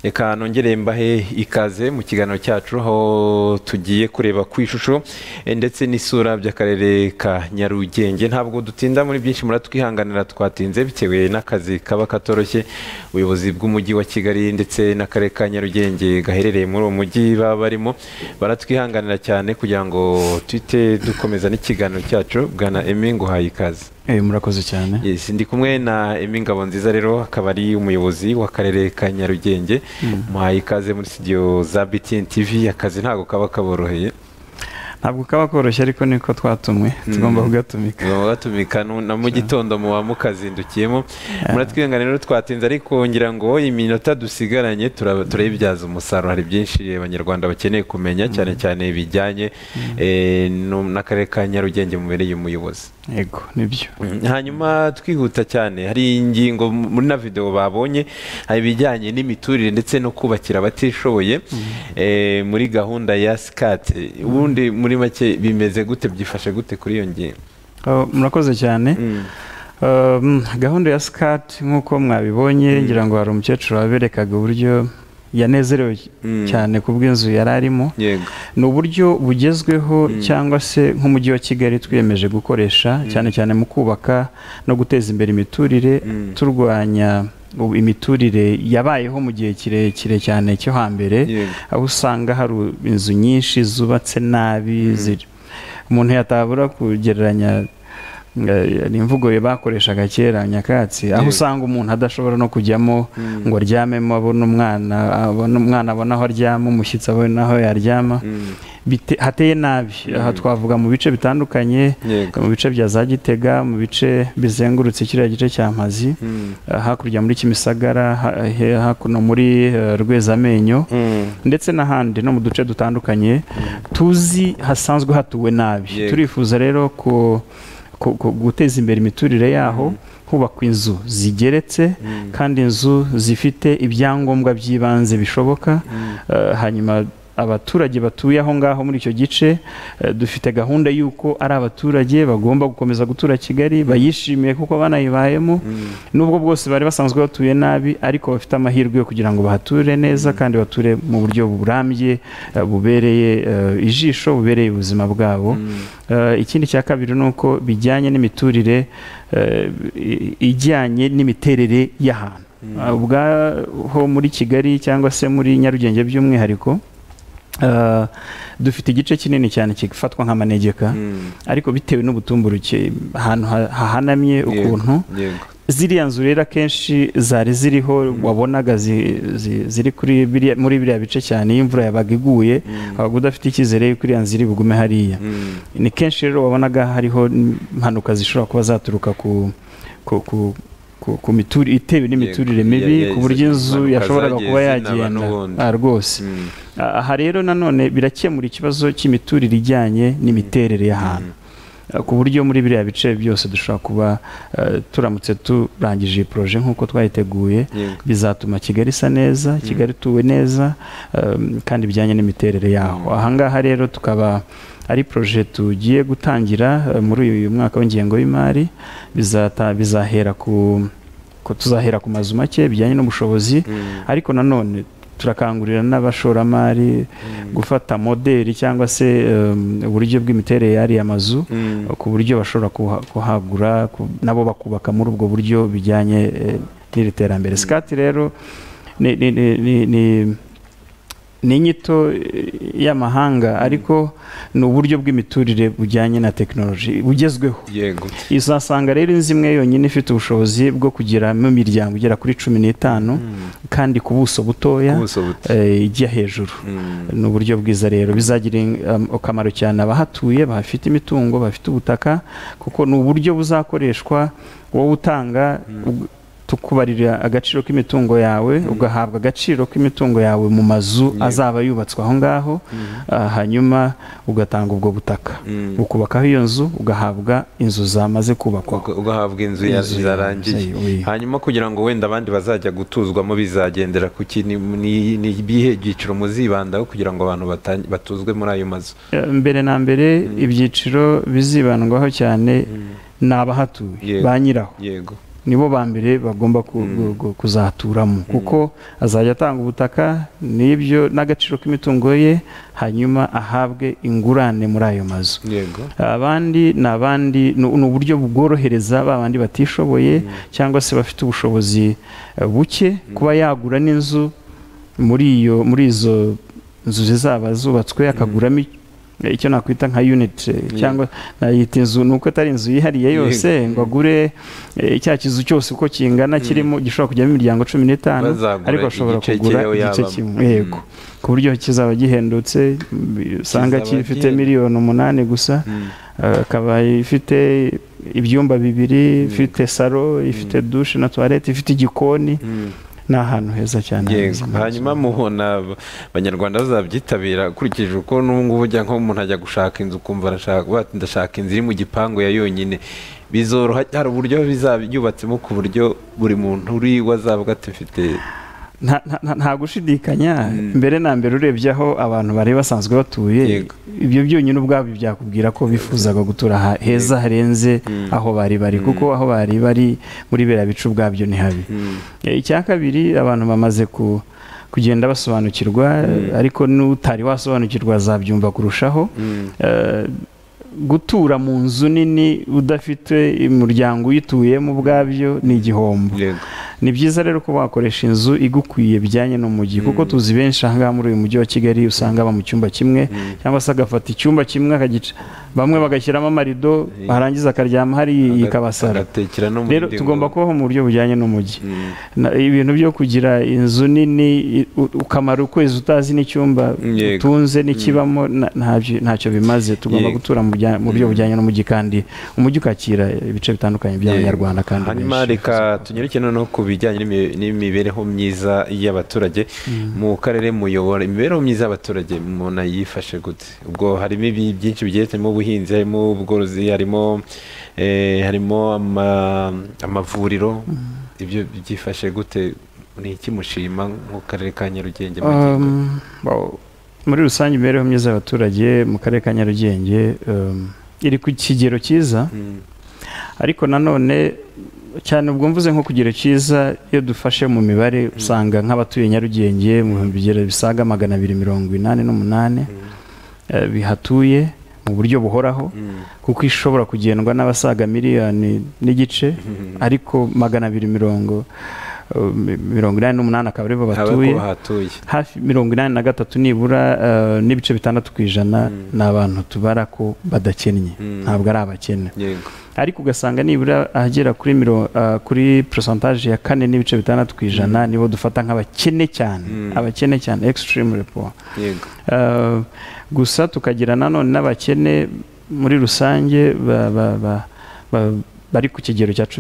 Reka nongere mbahe ikaze mu kiganiro cyacu aho tugiye kureba ku ishusho ndetse n'isura by'akarere ka Nyarugenge. Ntabwo dutinda muri byinshi, muratwihanganira twatinze bitewe n'akazi kaba katoroshye. Ubuyobozi bw'umujyi wa Kigali ndetse n'akarere ka Nyarugenge gaherereye muri uwo mujyi baba barimo baratwihanganira cyane kugira ngo twite dukomeza n'ikiganiro cyacu. Bwana Aimé nguhaye ikaze. Murakoze cyane. Yes, ndi kumwe na Aimé Ngabonziza rero akaba ari umuyobozi w'akarere ka Nyarugenge. Muhaye ikaze muri studio za BTN TV. Akazi ntago kaba kaboroheye. Ntabwo kaba koroshye ariko niko twatumwe, tugomba kugatumika. Gatumika na mu gitondo mu wamukazindukiyemo. Muratwihanganira rero twatinze, ariko ngira ngo iminota dusigaranye turabibyaza umusaruro. Hari byinshi abanyarwanda bakeneye kumenya, cyane cyane bijyanye n'akarere ka Nyarugenge mubereye umuyobozi. Yego, nibyo. Hanyuma twihuta cyane, hari ingingo muri na video babonye, hari bijyanye n'imiturire ndetse no kubakira abatishoboye muri gahunda ya SCAT. Ubundi muri make bimeze gute, byifashe gute kuri iyo ngingo? Murakoze cyane. Gahunda ya SCAT nk'uko mwabibonye, ngira ngo hari umukecuru waberekaga uburyo yanezerewe cyane kubw'inzu yari arimo. Ni uburyo bugezweho cyangwa se nk'umujyi wa Kigali twiyemeje gukoresha cyane cyane mu kubaka no guteza imbere imiturire, turwanya imiturire yabayeho mu gihe kirekire cyane cyo hambere, aho usanga hari inzu nyinshi zubatse nabi. Umuntu yatabura kugereranya n'imvugo bakoreshaga kera nyakatsi, aho usanga umuntu adashobora no kujyamo ngo aryamemo, abona umwana abona aho aryama, umushyitsi abona aho yaryama. Hateye nabi. Aha twavuga mu bice bitandukanye, mu bice bya za Gitega, mu bice bizengurutse kiriya gice cya Mpazi, hakurya muri Kimisagara, hakuno muri Rwezamenyo, ndetse n'ahandi no mu duce dutandukanye tuzi hasanzwe hatuwe nabi. Turifuza rero guteza imbere imiturire yaho, hubakwa inzu zigeretse kandi inzu zifite ibyangombwa by'ibanze bishoboka. Hanyuma abaturage batuye aho ngaho muri icyo gice, dufite gahunda y'uko ari abaturage bagomba gukomeza gutura Kigali, bayishimiye kuko banayibayemo, nubwo bwose bari basanzwe batuye nabi, ariko bafite amahirwe yo kugira ngo bahature neza kandi bature mu buryo burambye, bubereye ijisho, bubereye ubuzima bwabo. Ikindi cya kabiri ni uko bijyanye n'imiturire ijyanye n'imiterere y'ahantu. Ubwaho muri Kigali cyangwa se muri Nyarugenge by'umwihariko, dufite igice kinini cyane kifatwa nk'amanegeka, ariko bitewe n'ubutumburuke, ahantu hahanamye ukuntu, ziriya nzu rero akenshi zari ziriho, wabonaga ziri muri biriya bice cyane. Iyo imvura yabaga iguye, wabaga udafite icyizere y'uko iriya nzu iri bugume hariya. Ni kenshi rero wabonaga hariho impanuka zishobora kuba zaturuka ku miturire itewe n'imiturire mibi, ku buryo inzu yashoboraga kuba yagenda rwose. Aha rero nanone birakemura ikibazo cy'imiturire ijyanye n'imiterere y'ahantu, ku buryo muri biriya bice byose dushobora kuba turamutse turangije iyi poroje nk'uko twayiteguye, bizatuma Kigali isa neza, Kigali ituwe neza, kandi bijyanye n'imiterere yaho. Ahangaha rero tukaba ari poroje tugiye gutangira muri uyu mwaka w'ingengo y'imari. Bizahera tuzahera ku mazu make bijyanye n'ubushobozi, ariko nanone turakangurira n'abashoramari gufata modeli cyangwa se uburyo bw'imiterere y'ariya mazu, ku buryo bashobora kuhagura nabo bakubaka muri ubwo buryo bijyanye n'iri terambere. SCAT rero ni inyito y'amahanga, ariko ni uburyo bw'imiturire bujyanye na tekinoloji bugezweho. Izasanga rero inzu imwe yonyine ifite ubushobozi bwo kugiramo imiryango igera kuri 15 kandi ku buso butoya, ijya hejuru. Ni uburyo bwiza rero, bizagira akamaro cyane abahatuye, bafite imitungo, bafite ubutaka, kuko ni uburyo buzakoreshwa wowe utanga tukubarira agaciro k'imitungo yawe, ugahabwa agaciro k'imitungo yawe mu mazu azaba yubatswe aho ngaho, hanyuma ugatanga ubwo butaka, ukubakaho iyo nzu, ugahabwa inzu zamaze kubakwa, ugahabwa inzu zarangiye. Hanyuma kugira ngo wenda abandi bazajya gutuzwamo bizagendera ku ni ibihe byiciro muzibandaho kugira ngo abantu batuzwe muri ayo mazu? Mbere na mbere ibyiciro bizibandwaho cyane ni abahatuye, ba nyiraho. nibo ba mbere bagomba kuzaturamo kuko azajya atanga ubutaka n'ibyo n'agaciro k'imitungo ye hanyuma ahabwe ingurane muri ayo mazu. Abandi ni uburyo bworohereza ba bandi batishoboye cyangwa se bafite ubushobozi buke kuba yagura n'inzu muri izo inzu zizaba zubatswe akaguramo icyo nakwita nka unit cyangwa nayita inzu nuko atari inzu yihariye yose ngo agure icya kizu cyose uko kingana kirimo gishobora kujyamo imiryango 15 ariko ashobora kugura igice kimwe yego ku buryo kizaba gihendutse usanga gifite miliyoni 8 gusa akaba ifite ibyumba 2 ifite salo ifite douche na toilette ifite igikoni ni ahantu heza cyane. Hanyuma mubona abanyarwanda bazabyitabira ukurikije uko n'ubu ujya nko umuntu ajya gushaka inzu ukumva ndashaka inzu iri mu gipangu ya yonyine bizoroha hari uburyo bizabyubatsemo ku buryo buri muntu uri wazavuga ati mfite nta gushidikanya mbere na mbere urebye aho abantu bari basanzwe batuye ibyo byonyine ubwabyo byakubwira ko bifuzaga gutura heza harenze aho bari kuko aho bari muri bera bicu ubwabyo ni habi. Icya kabiri abantu bamaze kugenda basobanukirwa ariko n'utari wasobanukirwa azabyumva kurushaho. Gutura mu nzu nini udafite umuryango uyituyemo ubwabyo ni igihombo. Ni byiza rero ko wakoresha inzu igukwiye bijyanye n'umujyi kuko tuzi benshi aha ngaha muri uyu mujyi wa Kigali usanga aba mu cyumba kimwe cyangwa se agafata icyumba kimwe akagica bamwe bagashyiramo amarido barangiza akaryama hari ikabasara. Rero tugomba kubaho mu buryo bujyanye n'umujyi. Ibintu byo kugira inzu nini ukamara ukwezi utazi n'icyumba utunze n'ikibamo ntacyo bimaze. Tugomba gutura mu buryo bujyanye n'umujyi kandi umujyi ukakira ibice bitandukanye by'abanyarwanda kandi hanyuma reka tunyuruke no ku bijyanye n'imibereho myiza y'abaturage mu karere muyobora. Imibereho myiza y'abaturage umuntu yifashe gute? Ubwo harimo byinshi bigiye harimo ubuhinzi harimo ubworozi harimo amavuriro ibyo byifashe gute? Ni iki mushima mu karere ka Nyarugenge? Muri rusange imibereho myiza y'abaturage mu karere ka Nyarugenge iri ku kigero cyiza ariko nanone cyane ubwo mvuze nko kugera cyiza iyo dufashe mu mibare usanga nk'abatuye Nyarugenge mu bigero bisaga 248 bihatuye mu buryo buhoraho kuko ishobora kugendwa n'abasaga miliyoni n'igice ariko 288 akaba aribo batuye hafi 83 nibura n'ibice 6% ni abantu tubara ko badakennye ntabwo ari abakene ariko ugasanga nibura ahagera kuri percentage ya 4.6% nibo dufata nk'abakene cyane extremely poor. Gusa tukagira nanone n'abakene muri rusange bari ku kigero cya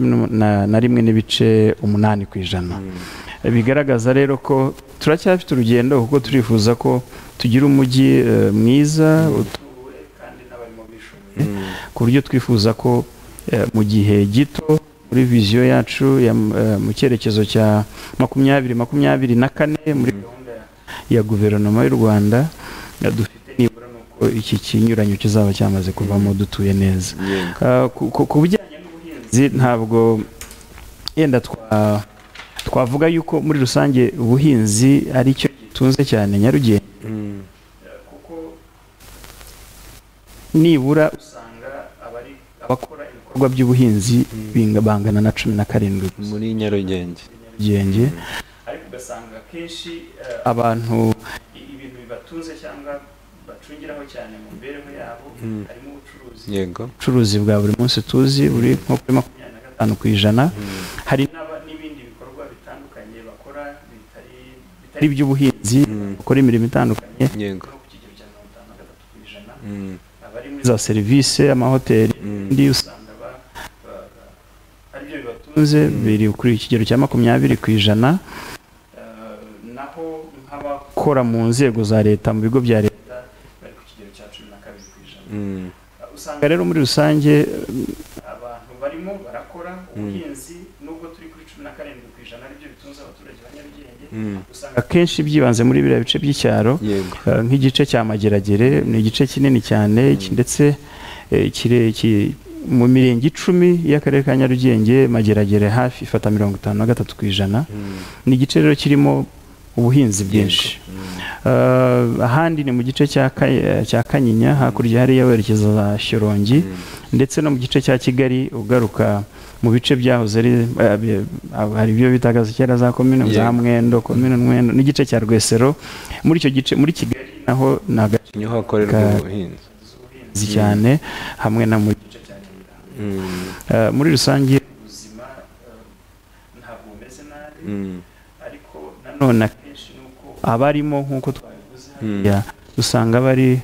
11.8%. Bigaragaza rero ko turacyafite urugendo kuko turifuza ko tugira umujyi mwiza utuwe kandi n'abarimo bishoboye ku buryo twifuza ko mu gihe gito muri viziyo yacu mu cyerekezo cya 2024 muri gahunda ya guverinoma y'u Rwanda dufite nibura nuko iki kinyuranyo kizaba cyamaze kuvamo dutuye neza. Ku bijyanye n'ubuhinzi ntabwo yenda twavuga yuko muri rusange ubuhinzi ari cyo gitunze cyane Nyarugenge kuko nibura usanga abakora ibikorwa by'ubuhinzi bangana na 17 muri Nyarugenge ariko ugasanga kenshi abantu ibintu bibatunze cyangwa bacungiraho cyane mu mbereho yabo harimo ubucuruzi bwa buri munsi tuzi buri nko kuri 25%. Hari n'ibindi bikorwa bitandukanye bakora bitari iby'ubuhinzi bakora imirimo itandukanye ku kigero cya 53%. Abari muri za serivisi amahoteli ndi usanga ari byo bibatunze biri kuri ikigero cya 20%. Naho nk'abakora mu nzego za leta mu bigo bya leta bari ku kigero cya 12%. Usanga rero muri rusange abantu barimo barakora ubuhinzi nubwo turi kuri 17% aribyo bitunze abaturage ba Nyarugenge. Usanga akenshi byibanze muri biriya bice by'icyaro nk'igice cya Mageragere ni igice kinini cyane ndetse mu mirenge 10 y'akarere ka Nyarugenge Mageragere hafi ifata 53%. Ni igice rero kirimo ubuhinzi bwinshi. Ahandi ni mu gice cya Kanyinya hakurya hariya werekeza za Shyorongi, ndetse no mu gice cya Kigali ugaruka mu bice byahoze hari ibyo bitaga kera za komine za Mwendo, komine Mwendo n'igice cya Rwesero. Muri icyo gice muri Kigali naho nagace niho hakorerwa ubuhinzi cyane, hamwe na mu gice cya muri rusange ubuzima ntabwo bumeze nabi, ariko nanone akenshi nuko abarimo nk'uko twabivuze usanga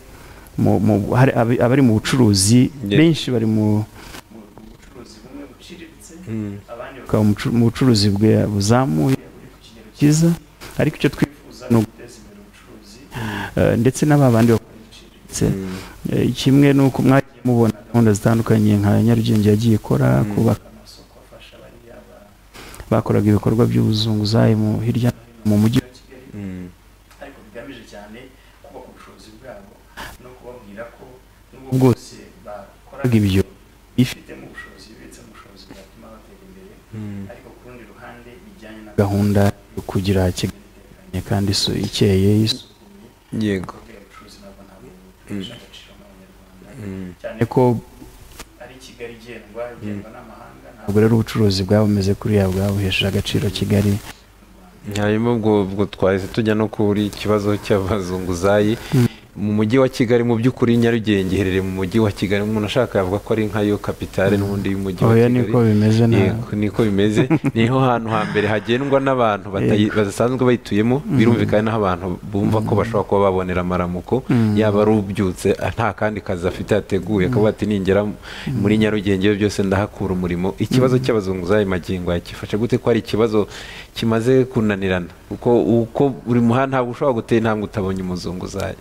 abari mu bucuruzi benshi bari mu bucuruzi bumwe buciriritse, abandi bakaba mu bucuruzi buzamuye buri ku kigero cyiza, ariko icyo twifuza ni uguteza imbere ubucuruzi ndetse n'abandi bakora ibiciriritse. Kimwe nuko mwagiye mubona gahunda zitandukanye nka Nyarugenge yagiye ikora kubaka amasoko afasha bariya bakoraga ibikorwa by'ubuzunguzayi hirya mu mujyi wa Kigali, ariko bigamije cyane kubaka ubushobozi bwabo no kubabwira ko n'ubwo bwose bakoraga ibyo bifitemo ubushobozi, bibitsemo ubushobozi bwatuma batera imbere, ariko ku rundi ruhande bijyanye na gahunda yo kugira Kigali itekanye kandi ikeye isukuye. Yego. Ubucuruzi nabwo ntabwo butesha agaciro n'Abanyarwanda, cyane ko ari Kigali igendwa n'amahanga, ntabwo rero ubucuruzi bwabo bumeze kuriya bwabuhesheje agaciro Kigali. Hanyuma ubwo twahise tujya no kuri ikibazo cy'abazunguzayi mu mujyi wa Kigali. Mu by'ukuri Nyarugenge iherereye mu mujyi wa Kigali, umuntu ashaka yavuga ko ari nkayo kapitale n'ubundi y'umujyi wa Kigali. Niko bimeze niko bimeze. Niho hantu hambere hagendwa n'abantu badasanzwe bayituyemo, birumvikana n'aho abantu bumva ko bashobora kuba babonera amaramuko, yaba ari ubyutse nta kandi kazi afite yateguye akavuga ati ningera muri Nyarugenge byose ndahakura umurimo. Ikibazo cy'abazunguzayi magingo yakifashe gute ko ari ikibazo kimaze kunanirana, uko buri muhanda ntabwo ushobora gutera intambwe utabonye umuzunguzayi?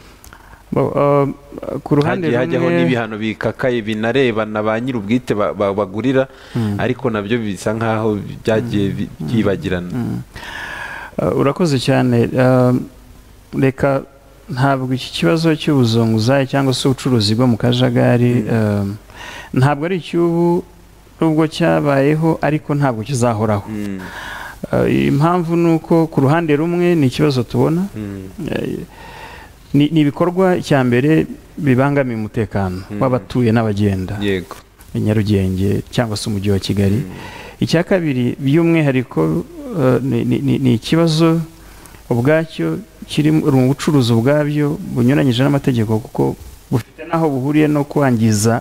Ku ruhande rumwe hajyaho n'ibihano bikakaye binarebana ba nyir'ubwite bagurira, ariko nabyo bisa nkaho byagiye byibagirana. Urakoze cyane. Reka ntabwo iki kibazo cy'ubuzunguzayi cyangwa se ubucuruzi bwo mu kajagari ntabwo ari icy'ubu, nubwo cyabayeho ariko ntabwo kizahoraho. Impamvu ni uko ku ruhande rumwe ni ikibazo tubona, ni ibikorwa cya mbere bibangamiye umutekano w'abatuye n'abagenda Nyarugenge cyangwa se umujyi wa Kigali. Icya kabiri by'umwihariko ni ikibazo ubwacyo kiri mu bucuruzi ubwabyo bunyuranyije n'amategeko, kuko bufite n'aho buhuriye no kwangiza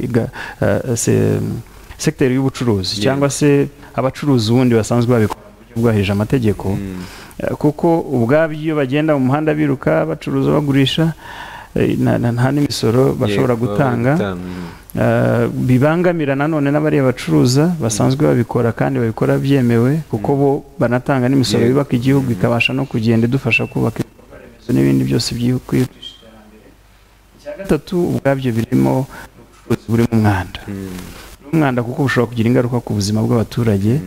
sekiteri y'ubucuruzi cyangwa se abacuruzi ubundi basanzwe babikora mu buryo bwahirije amategeko, kuko ubwabyo iyo bagenda mu muhanda biruka bacuruza bagurisha nta n'imisoro bashobora gutanga, bibangamira nanone n'abariya bacuruza basanzwe babikora kandi babikora byemewe, kuko bo banatanga n'imisoro yubaka igihugu ikabasha no kugenda idufasha kubaka ibikorwa remezo n'ibindi byose byikwihutisha iterambere. Icya gatatu ubwabyo birimo ubucuruzi burimo umwanda, kuko bushobora kugira ingaruka ku buzima bw'abaturage.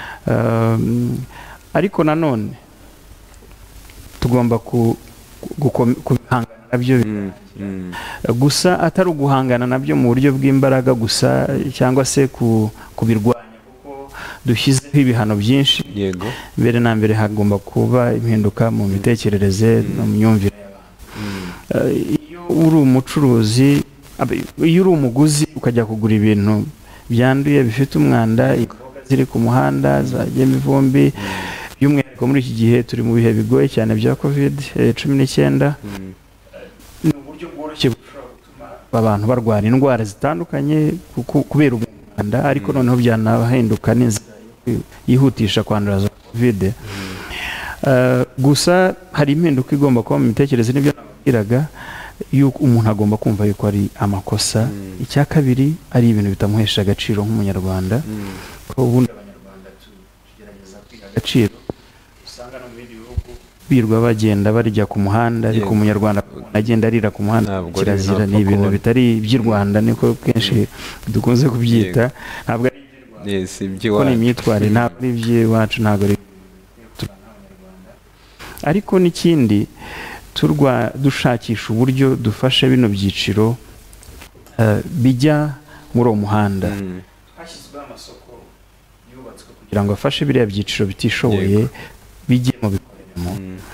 Ariko nanone tugomba kubihangana nabyo, gusa atari uguhangana nabyo mu buryo bw'imbaraga gusa cyangwa se kubirwanya, kuko dushyizeho ibihano byinshi. Mbere na mbere hagomba kuba impinduka mu mitekerereze no mu myumvire y'abantu. Iyo uri umucuruzi, iyo uri umuguzi ukajya kugura ibintu byanduye bifite umwanda, imboga ziri ku muhanda zagiyemo ivumbi, by'umwihariko muri iki gihe turi mu bihe bigoye cyane bya COVID-19, ni uburyo bworoshye bushobora gutuma abantu barwara indwara zitandukanye kubera umwanda, ariko noneho byanahinduka n'inzira yihutisha kwandura za COVID. Gusa hari impinduka igomba kuba mu mitekerereze, n'ibyo nababwiraga, yuko umuntu agomba kumva yuko ari amakosa. Icya kabiri ari ibintu bitamuhesha agaciro nk'umunyarwanda, ko ubundi abanyarwanda tugerageza kwiha agaciro, usanga no mu bindi bihugu birwa bagenda barya ku muhanda, ariko umunyarwanda agenda arira ku muhanda kirazira. Ni ibintu bitari iby'i Rwanda, niko kenshi dukunze kubyita, ntabwo ari iby'i Rwanda, ni imyitwarire, ntabwo ari iby'iwacu, ntabwo ari abanyarwanda. Ariko n'ikindi dushakisha uburyo dufashe bino byiciro bijya muri uwo muhanda hashyizweho amasoko yubatswe kugira ngo afashe biriya byiciro bitishoboye bijye mu bikoreramo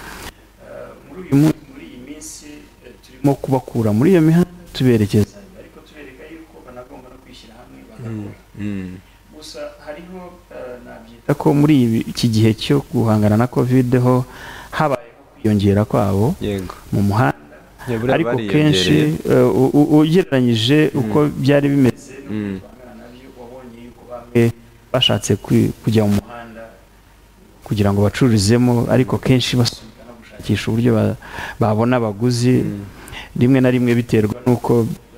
muri iyi minsi turimo kubakura muri iyo mihanda tuberekeza ariko tubereka yuko banagomba no kwishyira hamwe bagakora gusa hariho nabyita ko muri iki gihe cyo guhangana na covid ho habayeho kwiyongera kwabo mu muhanda ariko kenshi ugereranyije uko byari bimeze nabyo wabonye yuko bamwe bashatse kujya mu muhanda kugira ngo bacururizemo ariko kenshi basubika no gushakisha uburyo babona abaguzi rimwe na rimwe biterwa n'uko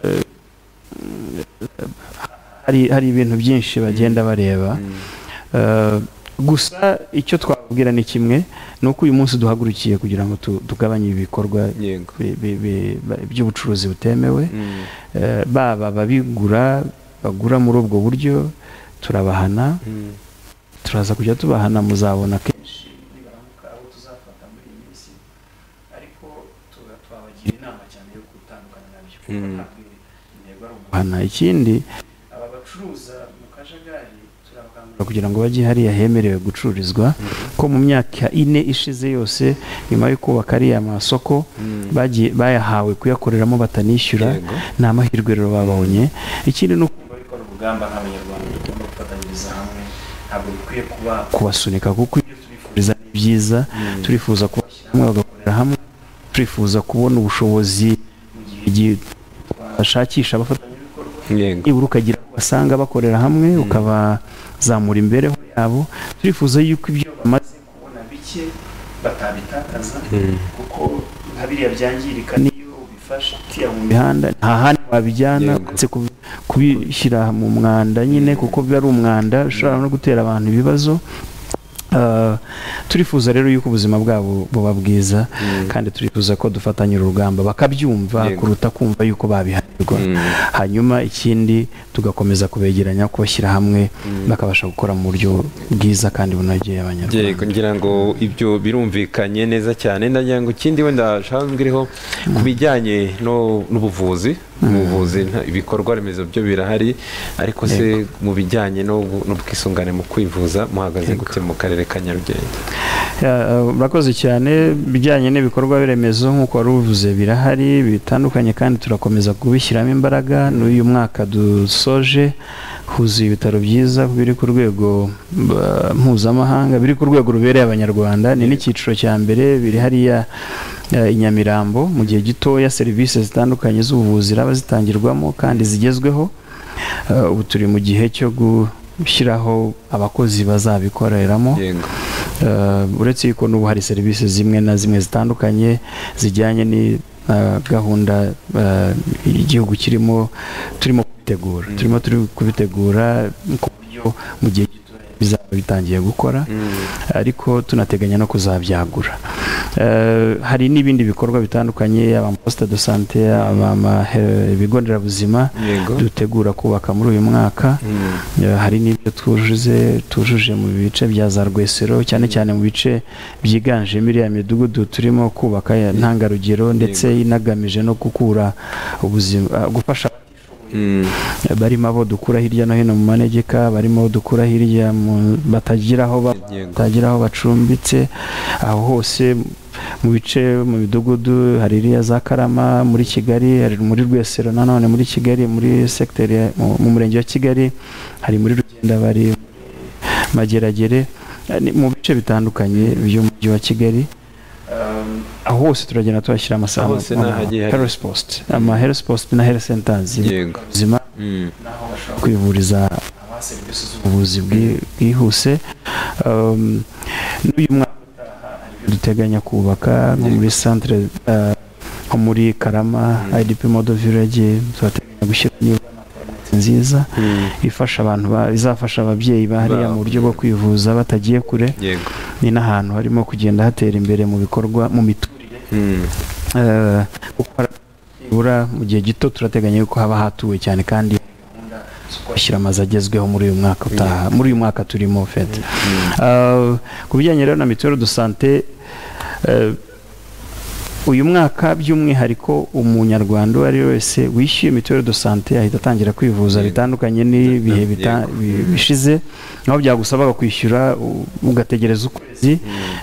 hari ibintu byinshi bagenda bareba gusa icyo twabwira ni kimwe ni uko uyu munsi duhagurukiye kugira ngo tugabanye ibikorwa by'ubucuruzi butemewe baba bagura muri ubwo buryo turabahana turaza kujya tubahana muzabona kenshi nibaramuka abo tuzafata muri iyi minsi ariko twabagira inama cyane yo gutandukana nabyo kuko ntabwo intego ari uguhana ikindi aba bacuruza mu kajagari turabakangurira kugira ngo bajye hariya hemerewe gucururizwa ko mu myaka 4 ishize yose nyuma yo kubaka ariya masoko bayahawe kuyakoreramo batanishyura nta mahirwe rero babonye ikindi ni ukumva yuko urugamba nk'abanyarwanda tugomba gufatanyiriza hamwe ntabwo bikwiye kubasunika kuko ibyo tubifuriza ni byiza turifuza kubashyira hamwe bagakorera hamwe turifuza kubona ubushobozi mu gihe bashakisha abafatanyabikorwa nibura ukagira basanga bakorera hamwe ukabazamura imbereho yabo turifuza yuko ibyo bamaze kubona bike batabitakaza kuko nka biriya byangirika niyo ubifasha mu mihanda nta handi wabijyana ndetse kubishyira mu mwanda nyine kuko biba ari umwanda ushobora no gutera abantu ibibazo turifuza rero yuko ubuzima bwabo buba bwiza kandi turifuza ko dufatanyira urugamba bakabyumva kuruta kumva yuko babihanirwa hanyuma ikindi tugakomeza kubegeranya kubashyira hamwe bakabasha gukora mu buryo bwiza kandi bunogeye abanyarwanda ngira ngo ibyo birumvikanye neza cyane ndagira ngo ikindi wenda shangiriho ku bijyanye n'ubuvuzi ibikorwa remezo byo birahari ariko se mu bijyanye n'ubwisungane mu kwivuza muhagaze gute mu karere ka Nyarugenge? Murakoze cyane bijyanye n'ibikorwa remezo nk'uko wari uvuze birahari bitandukanye kandi turakomeza kubishyiramo imbaraga n'uyu mwaka dusoje huzuye ibitaro byiza biri ku rwego mpuzamahanga biri ku rwego rubereye abanyarwanda ni n'icyiciro cya mbere biri hariya i Nyamirambo mu gihe gitoya serivisi zitandukanye z'ubuvuzi ziraba zitangirwamo kandi zigezweho ubu turi mu gihe cyo gushyiraho abakozi bazabikoreramo uretse yuko n'ubu hari serivisi zimwe na zimwe zitandukanye zijyanye ni gahunda igihugu turimo kubitegura ku buryo mu gihe bizaba bitangiye gukora ariko tunateganya no kuzabyagura hari n'ibindi bikorwa bitandukanye aba poste de santé ibigo nderabuzima dutegura kubaka muri uyu mwaka hari n'ibyo tujuje mu bice bya za Rwesero cyane cyane mu bice byiganjemo iriya midugudu turimo kubaka ntangarugero ndetse inagamije no gukura ubuzima gufasha barimo abo dukura hirya no hino mu manegeka barimo dukura hirya batagira aho bacumbitse aho hose mu bice mu midugudu hari iriya za Karama muri Kigali hari muri Rwesero nanone muri Kigali muri secteur mu murenge wa Kigali hari muri Rugenda bari Mageragere mu bice bitandukanye by'umujyi wa Kigali aho hose turagenda tuhashyira amasaha health post na health centers ubuzima naho bashobora kwivuriza serivisi z'ubuvuzi bwihuse n'uyu mwaka duteganya kubaka nko muri centre nko muri Karama IDP Model Village turateganya gushyira nziza ifasha abantu izafasha ababyeyi bahariya mu buryo bwo kwivuza batagiye kure ni n'ahantu harimo kugenda hatera imbere mu bikorwa mu miturire ibura mu gihe gito turateganya yuko haba hatuwe cyane kandi gushyira amazu agezweho muri uyu mwaka utaha muri uyu mwaka turimo fete ku bijyanye rero na mituweli de sante uyu mwaka by'umwihariko umunyarwanda uwo ari we wese wishyuye mituweli de sante ahita atangira kwivuza bitandukanye n'ibihe bishize aho byagusabaga kwishyura ugategereza ukwezi.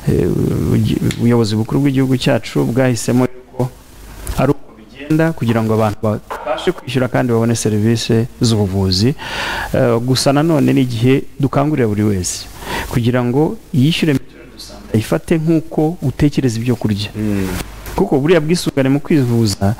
Ubuyobozi bukuru bw'igihugu cyacu bwahisemo yuko ari uko bigenda kugira ngo abantu babashe kwishyura kandi babone serivisi z'ubuvuzi. Gusa nanone n'igihe dukangurira buri wese kugira ngo yishyure mituweli de sante ayifate nk'uko utekereza ibyo kurya, kuko buriya bwisungane mu kwivuza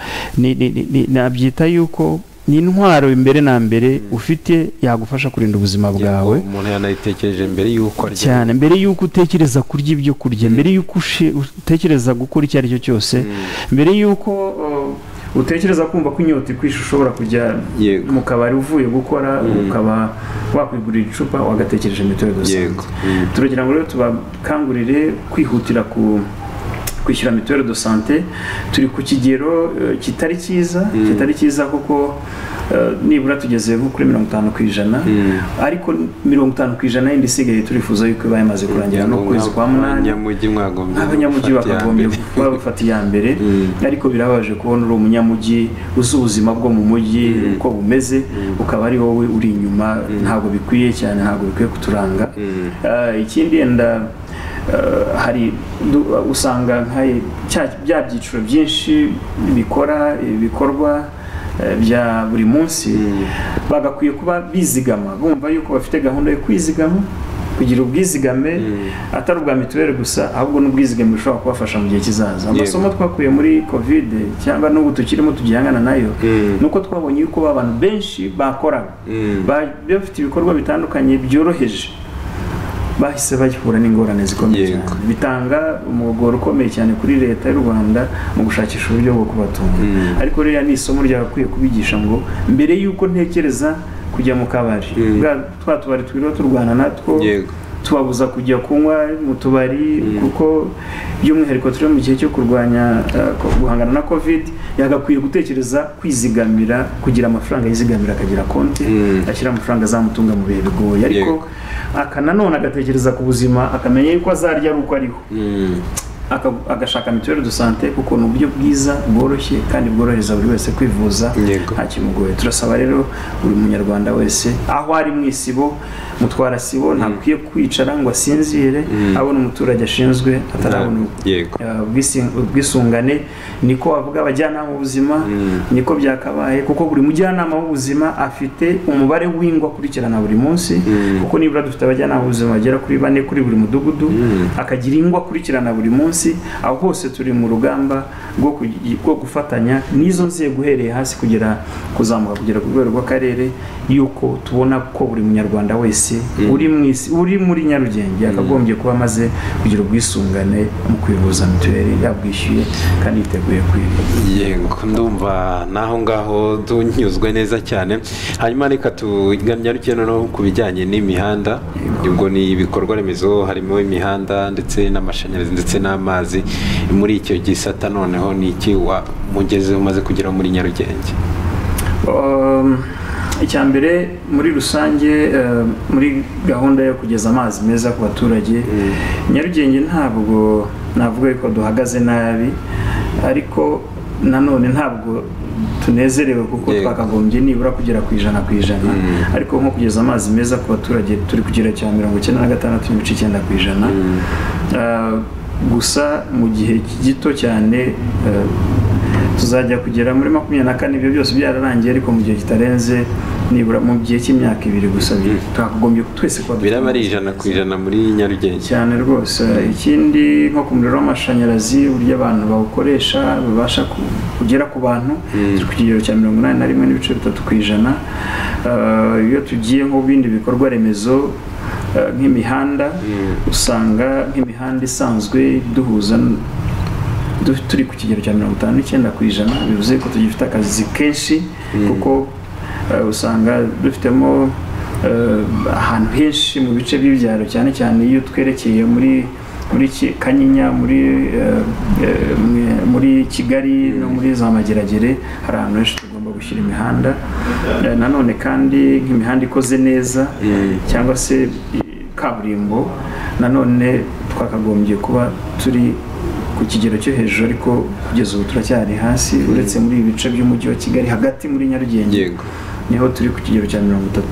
nabyita yuko ni intwaro imbere na mbere ufite yagufasha kurinda ubuzima bwawe. Umuntu yanayitekereje mbere yuko arya cyane, mbere yuko utekereza kurya ibyo kurya, mbere yuko utekereza gukora icyo ari cyo cyose, mbere yuko utekereza kumva ko inyota ikwishe ushobora kujya mu kabari uvuye gukora ukaba wakwigurira icupa wagatekereje mituweli de sante. Turagira ngo rero tubakangurire kwihutira kwishyura mituweli de sante. Turi ku kigero kitari cyiza kuko nibura tugeze nko kuri 50%, ariko 50% yindi isigaye turifuza yuko iba yamaze kurangira no kwezi kwa munani. Abanyamujyi bakagombye kuba bafata iya mbere, ariko birabaje kubona uri umunyamujyi uzi ubuzima bwo mu mujyi uko bumeze ukaba ari wowe uri inyuma. Ntabwo bikwiye cyane, ntabwo bikwiye kuturanga. Ikindi yenda hari usanga bya byiciro byinshi bikora ibikorwa bya buri munsi bagakwiye kuba bizigama, bumva yuko bafite gahunda yo kwizigama, kugira ubwizigame atari ubwa mituweli gusa ahubwo n'ubwizigame bushobora kubafasha mu gihe kizaza. Amasomo twakuye muri covid cyangwa n'ubu tukirimo tugihangana nayo nuko twabonye yuko abantu benshi bakoraga bafite ibikorwa bitandukanye byoroheje bahise bahura n'ingorane zikomeye cyane, bitanga umugogoro ukomeye cyane kuri leta y'u Rwanda mu gushakisha uburyo bwo kubatunga. Ariko rero ni isomo ryakwiye kubigisha ngo mbere yuko ntekereza kujya mu kabari, twa tubari twiriwe turwana natwo tubabuza kujya kunywa mu tubari, kuko by'umwihariko turi mu gihe cyo kurwanya guhangana na covid, yagakwiye gutekereza kwizigamira, kugira amafaranga yizigamira, akagira konti ashyira amafaranga azamutunga mu bihe bigoye, ariko akananone agatekereza ku buzima, akamenya yuko azarya ari uko ariho, agashaka mituweli de sante kuko ni uburyo bwiza bworoshye kandi bworohereza buri wese kwivuza nta kimugoye. Turasaba rero buri munyarwanda wese aho ari mu isibo, mutwara sibo ntakwiye kwicara ngo asinzire abona umuturage ashinzwe atarabona ubwisungane. Niko bavuga abajyanama b'ubuzima, niko byakabaye, kuko buri mujyanama w'ubuzima afite umubare w'ingwa akurikirana buri munsi, kuko nibura dufite abajyanama b'ubuzima bagera kuri 4 kuri buri mudugudu, akagira ingwa akurikirana buri munsi. Aho hose turi mu rugamba rwo gufatanya n'izo nzego uhereye hasi kuzamuka kugera ku rwego rw'akarere, yuko tubona ko buri munyarwanda wese uri muri Nyarugenge yakagombye kuba amaze kugira ubwisungane mu kwivuza mituweli, yabwishyuye kandi yiteguye kwivuza. Yego, ndumva naho ngaho tunyuzwe neza cyane. Hanyuma reka tuganyaruke no ku bijyanye n'imihanda. Ubwo ni ibikorwa remezo, harimo imihanda ndetse n'amashanyarazi ndetse n'amazi. Muri icyo gisata noneho ni iki mugeze umaze kugera muri Nyarugenge? Icyambere muri rusange muri gahunda yo kugeza amazi meza ku baturage, Nyarugenge ntabwo navuga ko duhagaze nabi, ariko nanone ntabwo tunezerewe kuko twakagombye nibura kugera ku 100%, ariko nko kugeza amazi meza ku baturage turi kugera cya 96.9%. Gusa mu gihe gito cyane tuzajya kugera muri 24, ibyo byose byararangiye, ariko mu gihe kitarenze nibura mu gihe cy'imyaka 2 gusa twakagombye twese kuba biraba ari 100% muri Nyarugenge cyane rwose. Ikindi nko ku muriro w'amashanyarazi, uburyo abantu bawukoresha babasha kugera ku bantu, turi ku kigero cya 81.3%. Iyo tugiye nko bindi bikorwa remezo nk'imihanda, usanga nk'imihanda isanzwe duhuza turi ku kigero cya 59%, bivuze ko tugifite akazi kenshi, kuko usanga dufitemo ahantu henshi mu bice by'ibyaro, cyane cyane iyo twerekeye muri Kanyinya, muri Kigali no muri za Mageragere, hari ahantu henshi tugomba gushyira imihanda. Nanone kandi nk'imihanda ikoze neza cyangwa se kaburimbo, nanone twakagombye kuba turi ku kigero cyo hejuru ariko kugeza ubu turacyari hasi uretse muri ibi bice by'umujyi wa Kigali hagati muri Nyarugenge niho turi ku kigero cya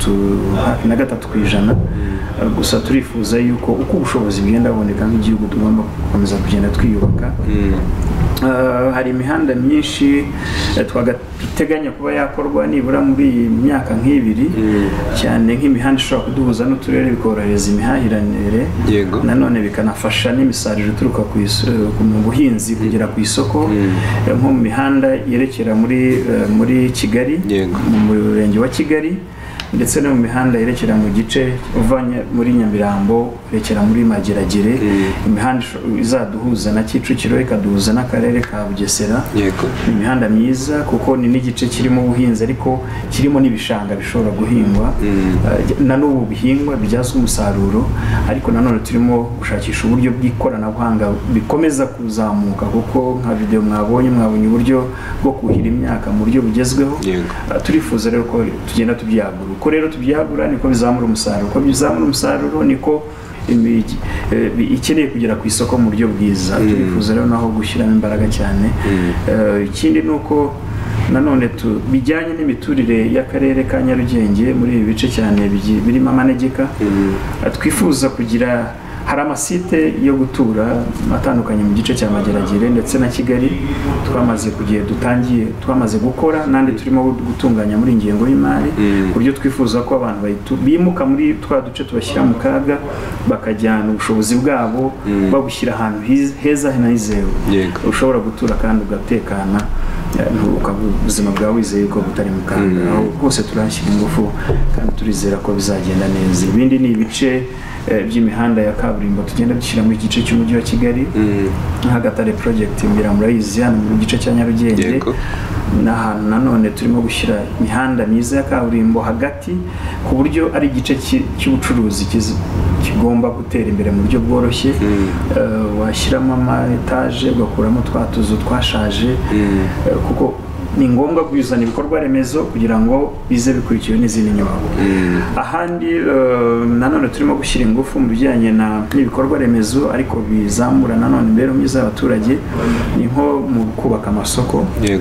33% gusa turifuza yuko uko ubushobozi bugenda buboneka nk'igihugu tugomba gukomeza kugenda twiyubaka. Hari imihanda myinshi twagateganya kuba yakorwa nibura muri iyi myaka nk'ibiri cyane nk'imihanda ishobora kuduhuza n'uturere bikorohereza imihahiranire nanone bikanafasha n'imisaruro ituruka mu buhinzi kugera ku isoko nko mu mihanda yerekera muri Kigali mu murenge wa Kigali ndetse no mu mihanda yerekera mu gice uvanye muri Nyamirambo yerekera muri Mageragere imihanda izaduhuza na Kicukiro ikaduhuza n'akarere ka Bugesera imihanda myiza kuko ni n'igice kirimo ubuhinzi ariko kirimo n'ibishanga bishobora guhingwa na n'ubu bihingwa bibyazwa umusaruro ariko nanone turimo gushakisha uburyo bw'ikoranabuhanga bikomeza kuzamuka kuko nka video mwabonye uburyo bwo kuhira imyaka mu buryo bugezweho turifuza rero ko tugenda tubyagura uko rero tubyagura niko bizamura umusaruro niko ikeneye kugera ku isoko mu buryo bwiza turifuza rero naho gushyiramo imbaraga cyane. Ikindi nuko nanone bijyanye n'imiturire y'akarere ka Nyarugenge muri ibi bice cyane birimo amanegeka twifuza kugira hari amasite yo gutura atandukanye mu gice cya Mageragere ndetse na Kigali twamaze gukora nandi turimo gutunganya muri ingengo y'imari buryo twifuza ko abantu bimuka muri twa duce tubashyira mu kaga bakajyana ubushobozi bwabo babushyira ahantu heza hanahizewe ushobora gutura kandi ugatekana ubuzima bwawe wizeye ko butari mu kaga aho hose turashyira ingufu kandi turizera ko bizagenda neza. Ibindi ni ibice by'imihanda ya kaburimbo tugenda dushyira mu gice cy'umujyi wa Kigali nka Gatare project mbira murayizi hano mu gice cya Nyarugenge n'ahantu nanone turimo gushyira imihanda myiza ya kaburimbo hagati ku buryo ari igice cy'ubucuruzi kigomba gutera imbere mu buryo bworoshye washyiramo ama etage ugakuramo twatuzu twashaje kuko ni ngombwa kuzana ibikorwa remezo kugira ngo bize bikurikiwe n'izindi nyubako. Ahandi nanone turimo gushyira ingufu mu bijyanye n'ibikorwa remezo ariko bizamura nanone imbere myiza y'abaturage ni nko mu kubaka amasoko.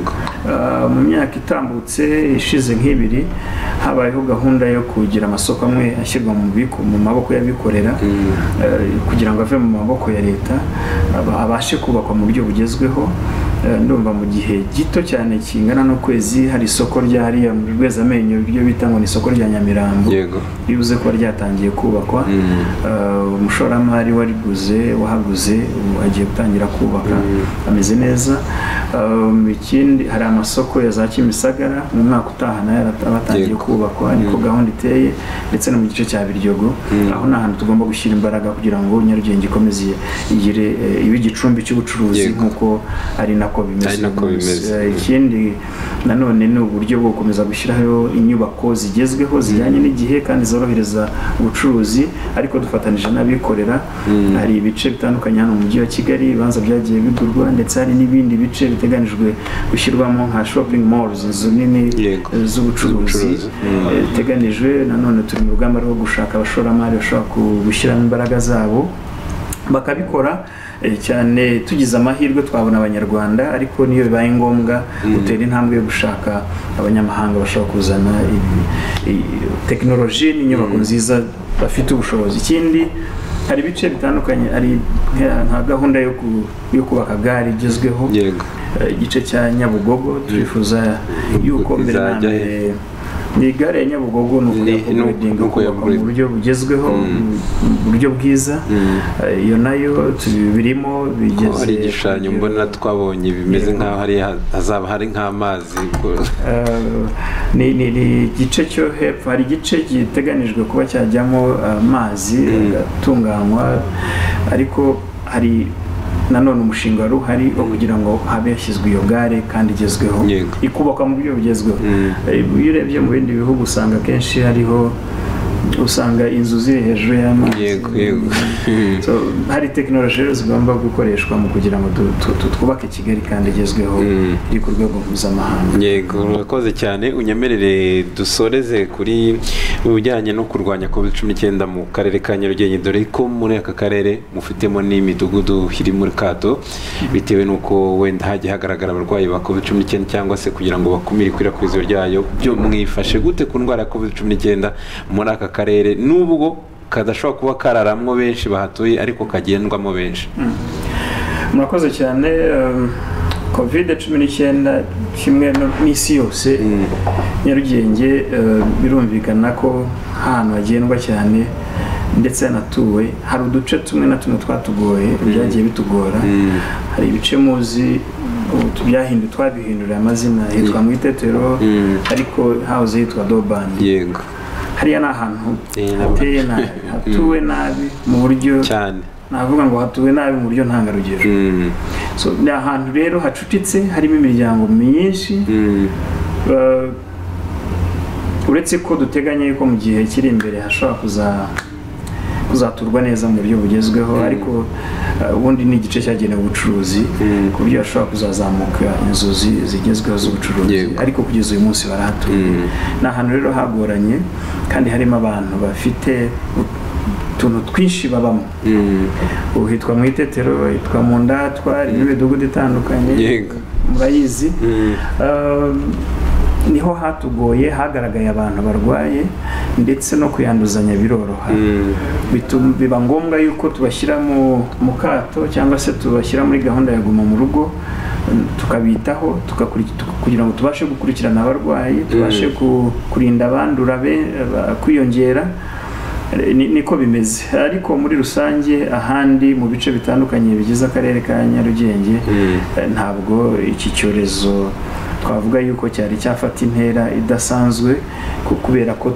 Mu myaka itambutse ishize nk'ibiri habayeho gahunda yo kugira amasoko amwe ashyirwa mu maboko y'abikorera kugira ngo ave mu maboko ya leta abashe kubakwa mu buryo bugezweho. Ndumva mu gihe gito cyane kingana n'ukwezi hari isoko rya hariya mu Rwezamenyo ibyo bita ngo ni isoko rya Nyamirambo bivuze ko ryatangiye kubakwa umushoramari wahaguze agiye gutangira kubaka ameze neza. Ikindi hari amasoko ya za Kimisagara mu mwaka utaha nayo abatangiye kubakwa niko gahunda iteye ndetse no mu gice cya Biryogo aho n'ahantu tugomba gushyira imbaraga kugira ngo Nyarugenge ikomeze igire igicumbi cy'ubucuruzi nk'uko ari nako bimeze. Ikindi nanone ni uburyo bwo gukomeza gushyiraho inyubako zigezweho zijyanye n'igihe kandi zorohereza ubucuruzi ariko dufatanije n'abikorera. Hari ibice bitandukanye hano mu mujyi wa Kigali ibibanza byagiye bigurwa ndetse hari n'ibindi bice biteganijwe gushyirwamo nka shopping malls inzu nini z'ubucuruzi biteganijwe. Nanone turi mu rugamba rwo gushaka abashoramari bashobora gushyiramo imbaraga zabo bakabikora cyane tugize amahirwe twabona abanyarwanda ariko niyo bibaye ngombwa gutera intambwe yo gushaka abanyamahanga bashobora kuzana tekinoloji n'inyubako nziza bafite ubushobozi. Ikindi hari ibice bitandukanye ari nka gahunda yo kubaka gare igezweho igice cya Nyabugogo turifuza yuko mbere na mbere ni gare ya Nyabugogo no kubaka mu buryo bugezweho mu buryo bwiza iyo nayo birimo bigeze hari igishushanyo mbona twabonye bimeze nkaho hazaba hari nk'amazi ni igice cyo hepfo hari igice giteganijwe kuba cyajyamo amazi agatunganywa ariko hari nanone umushinga wari uhari wo kugira ngo habe yashyizwe iyo gare kandi igezweho ikubakwa mu buryo bugezweho. Iyo urebye mu bindi bihugu usanga kenshi hariho usanga inzu ziri hejuru y'amazi. Yego. So hari tekinoloji rero zigomba gukoreshwa mu kugira ngo twubake Kigali kandi igezweho iri ku rwego mpuzamahanga. Yego, urakoze cyane. Unyemerere dusoreze kuri bijyanye no kurwanya COVID-19 mu karere ka Nyarugenge, dore ko muri aka karere mufitemo n'imidugudu iri muri kato bitewe n'uko wenda hagiye hagaragara abarwayi ba COVID-19 cyangwa se kugira ngo bakumire ikwirakwizwa ryayo. Byo mwifashe gute ku ndwara ya COVID-19 muri aka karere nubwo kadashobora kuba kararamwo benshi bahatuye ariko kagendwamo benshi? Murakoze cyane. COVID-19 kimwe n'isi yose, Nyarugenge birumvikana ko ahantu hagendwa cyane ndetse hanatuwe. Hari uduce tumwe na tumwe twatugoye, byagiye bitugora. Hari ibice muzi twabihindurira amazina, hitwa mu Itetero ariko hahoze hitwa Dobandi. Yego. Hariya ni ahantu hateye nabi, hatuwe nabi mu buryo cyane, navuga ngo hatuwe nabi mu buryo ntangarugero. So ni ahantu rero hacucitse, harimo imiryango myinshi. Uretse ko duteganya yuko mu gihe kiri imbere hashobora kuzaturwa neza mu buryo bugezweho, ariko ubundi ni igice cyagenewe ubucuruzi ku buryo hashobora kuzazamuka inzu zigezweho z'ubucuruzi, ariko kugeza uyu munsi barahatuye. Ni ahantu rero hagoranye kandi harimo abantu bafite utuntu twinshi babamo. Ubu hitwa mu Itetero, hitwa mu Ndatwa, n'imidugudu itandukanye murayizi. Niho hatugoye, hagaragaye abantu barwaye ndetse no kuyanduzanya biroroha. Biba ngombwa yuko tubashyira mu kato cyangwa se tubashyira muri gahunda ya guma mu rugo, tukabitaho kugira ngo tubashe gukurikirana abarwayi, tubashe kurinda abandura kwiyongera. Niko bimeze. Ariko muri rusange ahandi mu bice bitandukanye bigize akarere ka Nyarugenge ntabwo iki cyorezo twavuga yuko cyari cyafata intera idasanzwe, kubera ko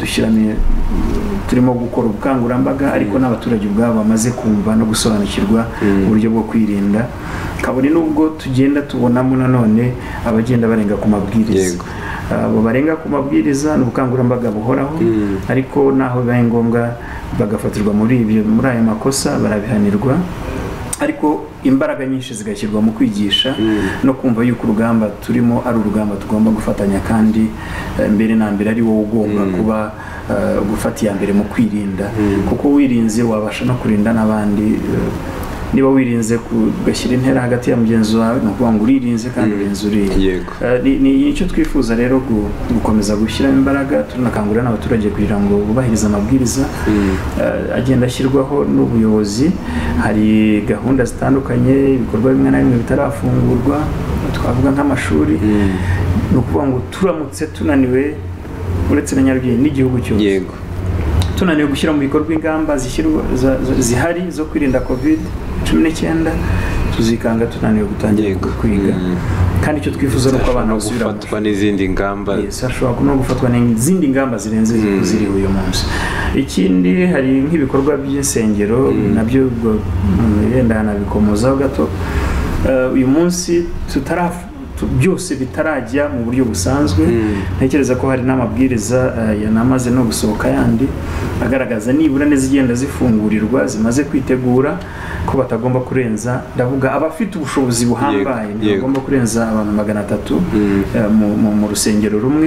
turimo gukora ubukangurambaga, ariko n'abaturage ubwabo bamaze kumva no gusobanukirwa uburyo bwo kwirinda. Kabone nubwo tugenda tubonamo nanone abagenda barenga ku mabwiriza. Abo barenga ku mabwiriza n'ubukangurambaga buhoraho, ariko naho bibaye ngombwa bagafatirwa muri aya makosa barabihanirwa. Ariko imbaraga nyinshi zigashyirwa mu kwigisha no kumva yuko urugamba turimo ari urugamba tugomba gufatanya, kandi mbere na mbere ari wowe ugomba kuba gufata iya mbere mu kwirinda, kuko wirinze wabasha no kurinda n'abandi. Niba wirinze kugashyira intera hagati ya mugenzi wawe, ni ukuvuga ngo uririnze kandi urinze uririnda. Ni icyo twifuza rero gukomeza gushyiramo imbaraga, tunakangurira n'abaturage kugira ngo bubahirize amabwiriza agenda ashyirwaho n'ubuyobozi. Hari gahunda zitandukanye, ibikorwa bimwe na bimwe bitarafungurwa, twavuga nk'amashuri. Ni ukuvuga ngo turamutse tunaniwe, uretse na Nyarugenge n'igihugu cyose, tunaniwe gushyira mu bikorwa ingamba zihari zo kwirinda COVID-19, tuzikanga tunaniwe gutangira kwiga. Kandi icyo twifuza nuko abantu basubira gufatwa n'izindi ngamba, hashobora no gufatwa n'izindi ngamba zirenze ziriho uyu munsi. Ikindi, hari nk'ibikorwa by'insengero, nabyo yenda yanabikomozaho gato. Uyu munsi byose bitarajya mu buryo busanzwe. Ntekereza ko hari n'amabwiriza yanamaze no gusohoka yandi agaragaza nibura n'izigenda zifungurirwa zimaze kwitegura ko batagomba kurenza, ndavuga abafite ubushobozi buhambaye, ntibagomba kurenza abantu 300 mu rusengero rumwe.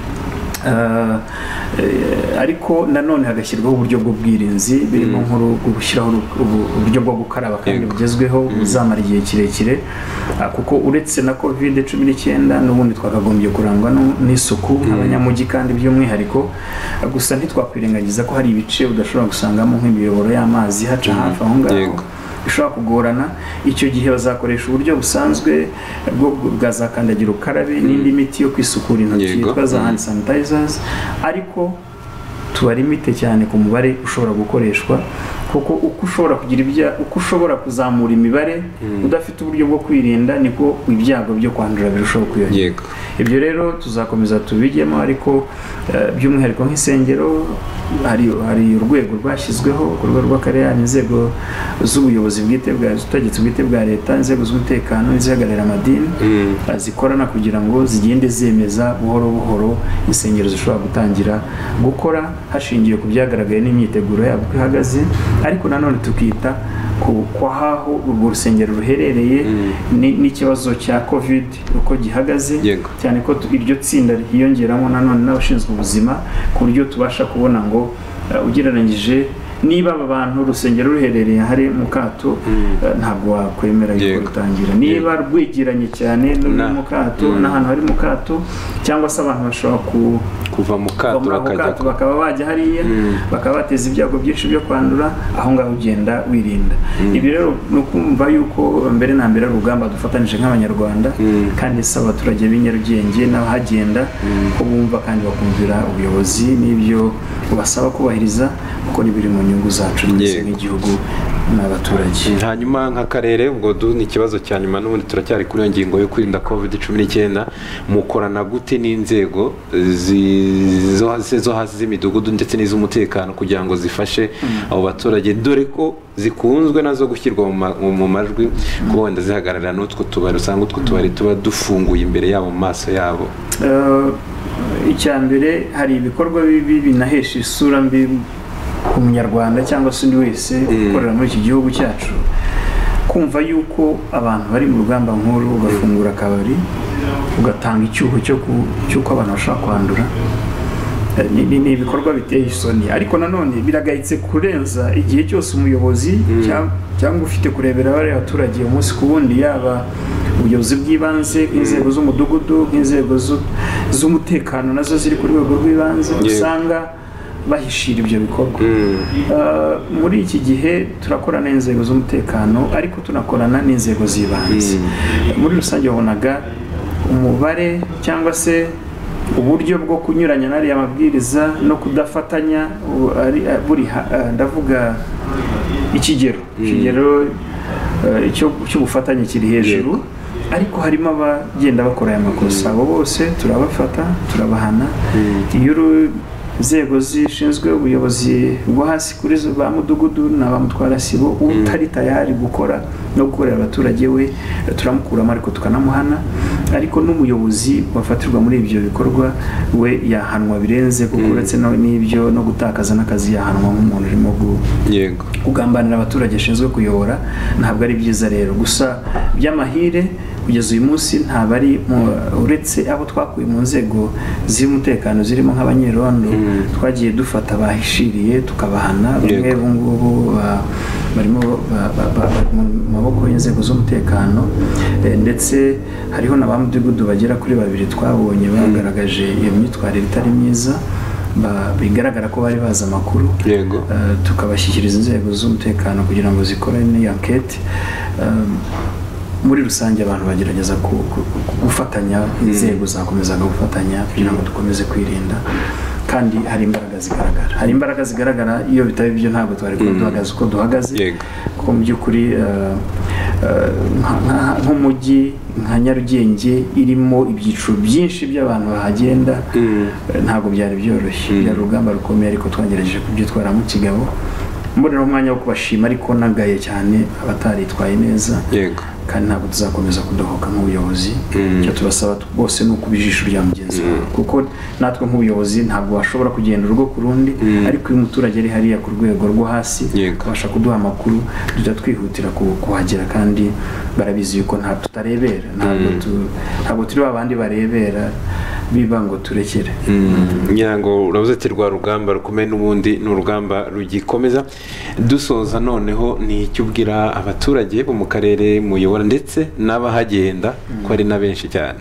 Ariko nanone hagashyirwaho uburyo bw'ubwirinzi, birimo nko gushyiraho uburyo bwo gukaraba kandi bugezweho buzamara igihe kirekire, kuko uretse na COVID-19 n'ubundi twakagombye kurangwa n'isuku nk'abanyamujyi kandi by'umwihariko. Gusa ntitwakwirengagiza ko hari ibice udashobora gusangamo nk'imiyoboro y'amazi haca hafi aho ngaho, bishobora kugorana. Icyo gihe bazakoresha uburyo busanzwe bwa za kandagira ukarabe n'indi miti yo kwisukura intoki yitwa za hand sanitizers, ariko tubarimite cyane ku mubare ushobora gukoreshwa, kuko uko ushobora kuzamura imibare udafite uburyo bwo kwirinda, niko ibyago byo kwandura birushaho kwiyongera. ibyo rero tuzakomeza tubijyemo, ariko by'umwihariko nk'isengero hari urwego rwashyizweho ku rwego rw'akarere, inzego z'ubuyobozi bwite ubutegetsi bwite bwa leta, inzego z'umutekano n'izihagararira amadini zikorana kugira ngo zigende zemeza buhoro buhoro insengero zishobora gutangira gukora hashingiwe ku byagaragaye n'imyiteguro yabo uko ihagaze, ariko nanone tukita ku aho urwo rusengero ruherereye n'ikibazo cya covid uko gihagaze, cyane ko iryo tsinda hiyongeramo nanone n'abashinzwe ubuzima ku buryo tubasha kubona ngo ugereranyije niba aba bantu urusengero ruherereye hari mu kato ntabwo wakwemera yuko rutangira, niba rwegeranye cyane mu kato n'ahantu hari mu kato, cyangwa se abantu bashobora kuva mu kato bakaba bajya hariya bakaba bateza ibyago byinshi byo kwandura, aho ngaho ugenda wirinda. Ibi rero ni ukumva yuko mbere na mbere urugamba dufatanije nk'abanyarwanda, kandi si abaturage b'i Nyarugenge n'abahagenda ko bumva kandi bakumvira ubuyobozi n'ibyo basaba kubahiriza, kuko ni biri mu nyungu zacu twese nk'igihugu n'abaturage. Hanyuma nk'akarere ubwo ni ikibazo cya nyuma, n'ubundi turacyari kuri iyo ngingo yo kwirinda COVID-19, mukorana gute n'inzego zo hasi z'imidugudu ndetse n'iz'umutekano kugira ngo zifashe abo baturage, dore ko zikunzwe nazo gushyirwa mu majwi kuko wenda zihagararira n'utwo tubari, usanga utwo tubari tuba dufunguye imbere yabo mu maso yabo? Icya mbere hari ibikorwa bibi binahesha isura mbi umunyarwanda cyangwa se undi wese ukorera muri iki gihugu cyacu, kumva yuko abantu bari mu rugamba nkuru ugafungura akabari ugatanga icyuho cy'uko abantu bashobora kwandura, ni ibikorwa biteye isoni. Ariko nanone biragayitse kurenza igihe cyose umuyobozi cyangwa ufite kurebera bariya baturage umunsi ku wundi, yaba ubuyobozi bw'ibanze nk'inzego z'umudugudu, nk'inzego z'umutekano nazo ziri ku rwego rw'ibanze, usanga bahishira ibyo bikorwa. Muri iki gihe turakorana n'inzego z'umutekano, ariko tunakorana n'inzego z'ibanze. Muri rusange wabonaga umubare cyangwa se uburyo bwo kunyuranya n'ariya mabwiriza no kudafatanya ndavuga ikigero cy'ubufatanye kiri hejuru, ariko harimo abagenda bakora aya makosa. Abo bose turabafata turabahana. Iyo inzego zishinzwe ubuyobozi bwo hasi kuri ba mudugudu n'abamutwara sibo utari tayari gukora no gukorera abaturage we turamukuramo, ariko tukanamuhana. Ariko n'umuyobozi wafatirwa muri ibyo bikorwa we yahanwa birenze, kuko uretse n'ibyo no gutakaza n'akazi yahanwa nk'umuntu urimo kugambanira abaturage ashinzwe kuyobora. Ntabwo ari byiza rero. Gusa by'amahire kugeza uyu munsi ntabari uretse abo twakuye mu nzego z'umutekano zirimo nk'abanyerondo twagiye dufata bahishiriye tukabahana. Bamwe bungubu barimo mu maboko y'inzego z'umutekano, ndetse hariho na ba mudugudu bagera kuri 2 twabonye bagaragaje iyo myitwarire itari myiza, bigaragara ko bari bazi amakuru, tukabashyikiriza inzego z'umutekano kugira ngo zikore n'iyo enquête. Muri rusange abantu bagerageza gufatanya, inzego zakomezaga gufatanya kugira ngo dukomeze kwirinda, kandi hari imbaraga zigaragara. Iyo bitaba ibyo ntabwo twari duhagaze uko duhagaze, kuko mu by'ukuri nk'umujyi nka Nyarugenge irimo ibyiciro byinshi by'abantu bahagenda, ntabwo byari byoroshye, byari urugamba rukomeye, ariko twagerageje kubyitwara mu kigabo. Mbonera umwanya wo kubashima, ariko nagaye cyane abataritwaye neza, kandi ntabwo tuzakomeza kudohoka nk'ubuyobozi. Icyo tubasaba bose ni ukuba ijisho rya mugenzi wawe, kuko natwe nk'ubuyobozi ntabwo washobora kugenda urugo ku rundi, ariko iyo umuturage ari hariya ku rwego rwo hasi akabasha kuduha amakuru, tujya twihutira kuhagera, kandi barabizi yuko tutarebera, ntabwo turi babandi barebera biba ngo turekere. Nyango uravuze ati rwa rugamba rukomeye, n'ubundi ni urugamba rugikomeza. Dusoza noneho ni icyo ubwira abaturage bo mu karere muyobora ndetse n'abahagenda ko ari na benshi cyane?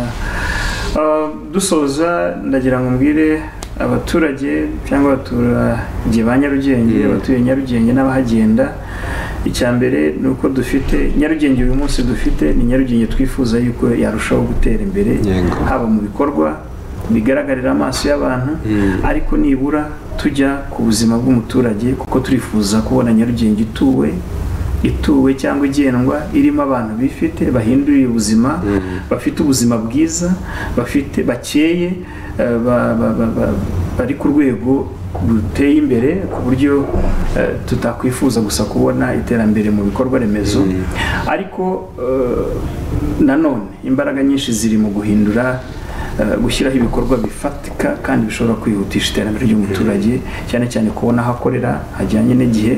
Dusoza ndagira ngo mbwire abaturage cyangwa abaturage ba Nyarugenge, abatuye Nyarugenge n'abahagenda, icya mbere ni uko dufite Nyarugenge uyu munsi dufite ni Nyarugenge twifuza yuko yarushaho gutera imbere, haba mu bikorwa bigaragarira amaso y'abantu, ariko nibura tujya ku buzima bw'umuturage, kuko turifuza kubona Nyarugenge ituwe ituwe cyangwa igendwa irimo abantu bifite bahinduriye ubuzima, bafite ubuzima bwiza, bafite bakeye, bari ku rwego ruteye imbere ku buryo tutakwifuza gusa kubona iterambere mu bikorwa remezo. Ariko nanone imbaraga nyinshi ziri mu guhindura, gushyiraho ibikorwa bifatika kandi bishobora kwihutisha iterambere ry'umuturage, cyane cyane kubona aho akorera hajyanye n'igihe,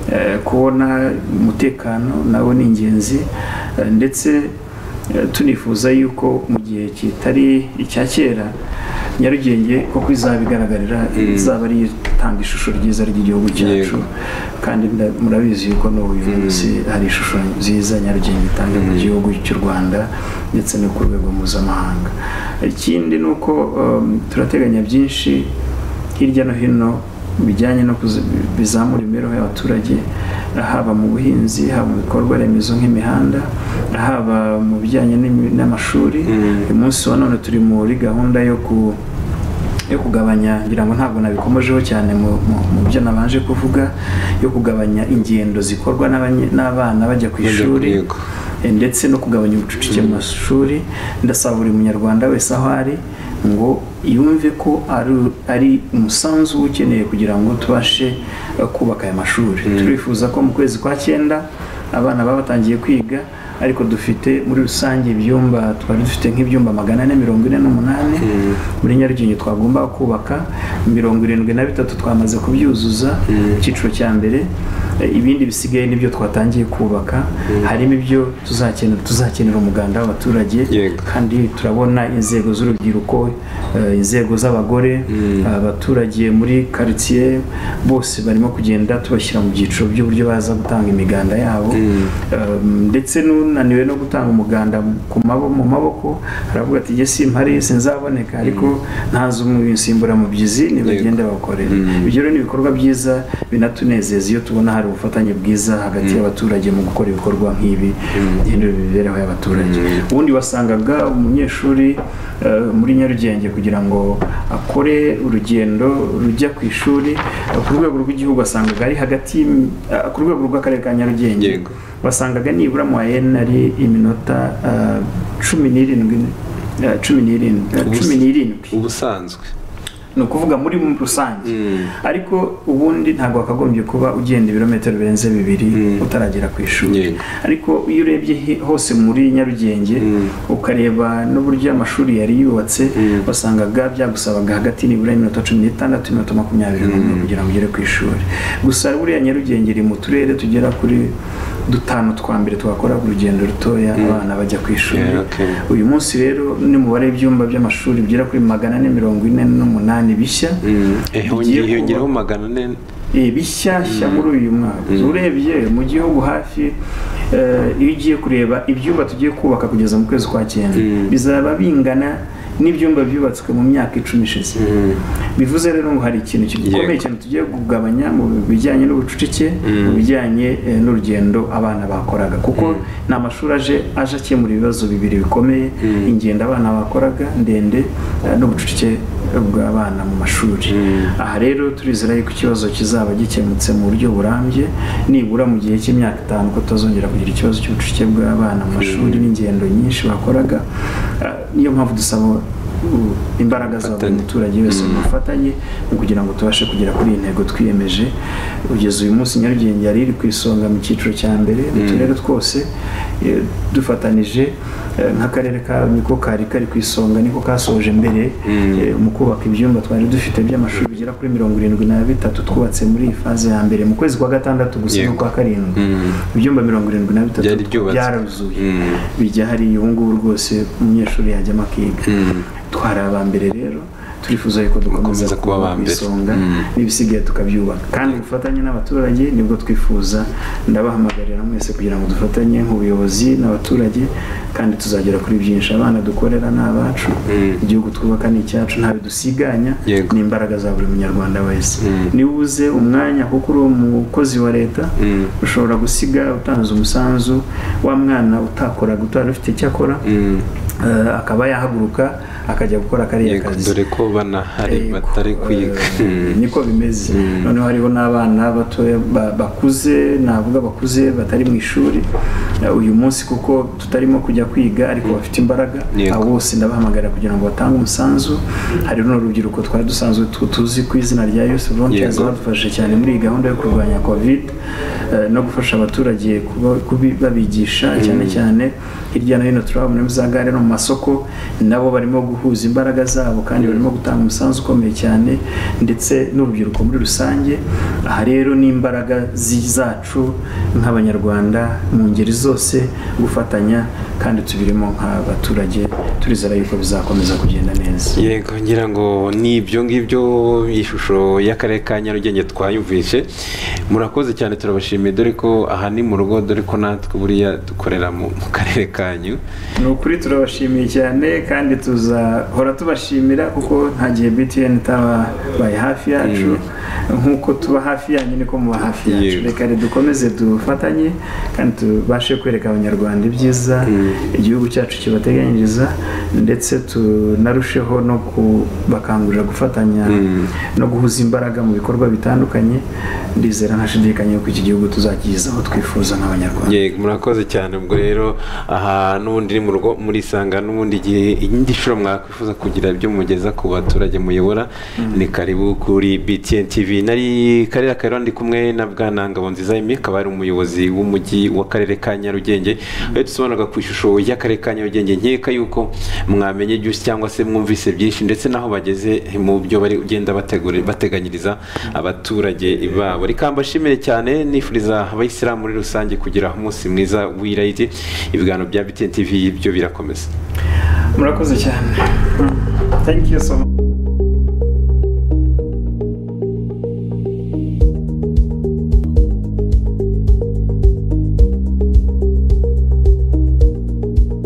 kubona umutekano nawo ni ingenzi, ndetse tunifuza yuko mu gihe kitari icya kera Nyarugenge koko izaba igaragarira, izaba ari itanga ishusho ryiza ry'igihugu cyacu, kandi murabizi yuko n'uyu munsi hari ishusho nziza Nyarugenge itanga mu gihugu cy'u Rwanda ndetse no ku rwego mpuzamahanga. Ikindi ni uko turateganya byinshi hirya no hino bijyanye no bizamura imibereho y'abaturage, haba mu buhinzi, haba mu bikorwa remezo nk'imihanda, haba mu bijyanye n'amashuri. Uyu munsi wa none turi muri gahunda yo kugabanya, ngira ngo ntabwo nabikomojeho cyane mu byo nabanje kuvuga, yo kugabanya ingendo zikorwa n'abana bajya ku ishuri, ndetse no kugabanya ubucucike mu mashuri. Ndasaba buri munyarwanda wese aho ari ngo yumve ko ari umusanzu ukeneye kugira ngo tubashe kubaka aya mashuri. Turifuza ko mu kwezi kwa 9 abana baba batangiye kwiga, ariko dufite muri rusange ibyumba, twari dufite nk'ibyumba 448 muri Nyarugenge twagomba kubaka, 73 twamaze kubyuzuza icyiciro cya mbere. Ibindi bisigaye nibyo twatangiye kubaka, harimo ibyo tuzakenera umuganda w'abaturage, kandi turabona inzego z'urubyiruko, inzego z'abagore, abaturage muri quartier bose barimo kugenda tubashyira mu byiciro by'uburyo baza gutanga imiganda yabo, ndetse n'unaniwe no gutanga umuganda mu maboko aravuga ati jye simpari sinzaboneka, ariko ntazi umusimbura mu byizi nibagenda bakorera. Ibyo rero ni ibikorwa byiza binatunezeza iyo tubona hari ubufatanye bwiza hagati y'abaturage mu gukora ibikorwa nk'ibi bihindura imibereho y'abaturage. Ubundi wasangaga umunyeshuri muri Nyarugenge kugira ngo akore urugendo rujya ku ishuri ku rwego rw'igihugu, wasangaga ari hagati ku rwego rw'akarere ka Nyarugenge, wasangaga nibura mu AN ari iminota 17 ubusanzwe, ni ukuvuga muri rusange. Ariko ubundi ntabwo wakagombye kuba ugenda ibirometero birenze 2 utaragera ku ishuri. Ariko iyo urebye hose muri Nyarugenge ukareba n'uburyo amashuri yari yubatse, wasangaga byagusabaga hagati nibura iminota 16 n'iminota 20 kugira ngo ugere ku ishuri. Gusa buriya Nyarugenge iri mu turere tugera kuri 5 twa mbere twakora urugendo rutoya abana bajya ku ishuri. Uyu munsi rero n'umubare w'ibyumba by'amashuri bigera kuri 448 bishya, hiyongeraho 400 bishyashya muri uyu mwaka. Urebye mu gihugu hafi, iyo ugiye kureba ibyumba tugiye kubaka kugeza mu kwezi kwa 9 bizaba bingana n'ibyumba byubatswe mu myaka 10 ishize. Bivuze rero ngo hari ikintu gikomeye cyane tugiye kugabanya mu bijyanye n'ubucucike, mu bijyanye n'urugendo abana bakoraga, kuko ni amashuri aje akemura ibibazo bibiri bikomeye: ingendo abana bakoraga ndende n'ubucucike bw'abana mu mashuri. Aha rero turizera yuko ikibazo kizaba gikemutse mu buryo burambye, nibura mu gihe cy'imyaka 5 ko tuzongera kugira ikibazo cy'ubucucike bw'abana mu mashuri n'ingendo nyinshi bakoraga. Niyo mpamvu dusaba imbaraga za buri muturage wese mu bufatanye kugira ngo tubashe kugera kuri iyi ntego twiyemeje. Ugeze uyu munsi Nyarugenge yari iri ku isonga mu cyiciro cya mbere, uturere twose dufatanije nk'akarere ka niko kari ku isonga, niko kasoje mbere mu kubaka ibyumba twari dufite by'amashuri bigera kuri 73 twubatse muri iyi faze ya mbere. Mu kwezi kwa 6 gusa no kwa 7 ibyumba 73 byarazuye bijya hari ubu ngubu rwose umunyeshuri yajyamo akiga. Twari aba mbere rero, turifuza yuko dukomeza kuba aba mbere n'ibisigaye tukabyubaka, kandi gufatanya n'abaturage nibwo twifuza. Ndabahamagarira mwese kugira ngo dufatanye nk'ubuyobozi n'abaturage, kandi tuzagera kuri byinshi. Abana dukorera n'abacu, igihugu twubaka ni icyacu, nta bidusiganya, ni imbaraga za buri munyarwanda wese. Niba ubuze umwanya kuko uri umukozi wa leta, ushobora gusiga utanze umusanzu wa mwana utakoraga, utari ufite icyo akora, akaba yahaguruka akajya gukora kariya kazi, dore ko banahari batari kwiga. niko bimeze. noneho hariho n'abana batoya bakuze, navuga bakuze batari mu ishuri uyu munsi kuko tutarimo kujya kwiga ariko bafite imbaraga, abo bose ndabahamagarira kugira ngo batange umusanzu. hari n'urubyiruko twari dusanzwe tuzi ku izina rya Youth Volunteers badufashije cyane muri iyi gahunda yo kurwanya covid no gufasha abaturage babigisha cyane cyane hirya no hino turaba muri za gare no mu masoko, nabo barimo guhuza imbaraga zabo kandi barimo gutanga umusanzu ukomeye cyane, ndetse n'urubyiruko muri rusange. aha rero ni imbaraga zacu nk'abanyarwanda mu ngeri zose gufatanya, kandi tubirimo nk'abaturage, turizera yuko bizakomeza kugenda neza. Yego, ngira ngo ni ibyo ngibyo ishusho y'akarere ka Nyarugenge twayumvishe. Murakoze cyane, turabashimiye, dore ko aha ni mu rugo, dore ko natwe buriya dukorera mu karere kanyu. Ni ukuri turabashimiye cyane kandi tuzahora tubashimira kuko nta gihe BTN itabaye hafi yacu, nk'uko tuba hafi yanyu niko muba hafi yacu. Reka dukomeze dufatanye kandi tubashe kwereka abanyarwanda ibyiza igihugu cyacu kibateganyiriza, ndetse tunarusheho no kubakangurira gufatanya no guhuza imbaraga mu bikorwa bitandukanye. Ndizera ntashidikanya ko iki gihugu tuzakiza aho twifuza nk'abanyarwanda. Yego, murakoze cyane. Ubwo rero aha n'ubundi ni mu rugo murisanga, n'ubundi igihe indi shuro mwakwifuza kugira ibyo mugeza ku baturage muyobora, ni karibu kuri BTN TV. Nari Karera Kayirondi kumwe na Bwana Ngabonziza Aimé, akaba ari umuyobozi w'umujyi w'akarere ka Nyarugenge. Dusobanuraga ku ishusho y'akarere ka Nyarugenge, nkeka yuko mwamenye byinshi cyangwa se mwumvise byinshi, ndetse naho bageze mu byo bari ugenda bateganyiriza abaturage babo. Reka mbashimire cyane, nifuriza abayisilamu muri rusange kugira umunsi mwiza w'Eid. Ibiganiro bya BTN TV byo birakomeza. Murakoze cyane. Thank you so much.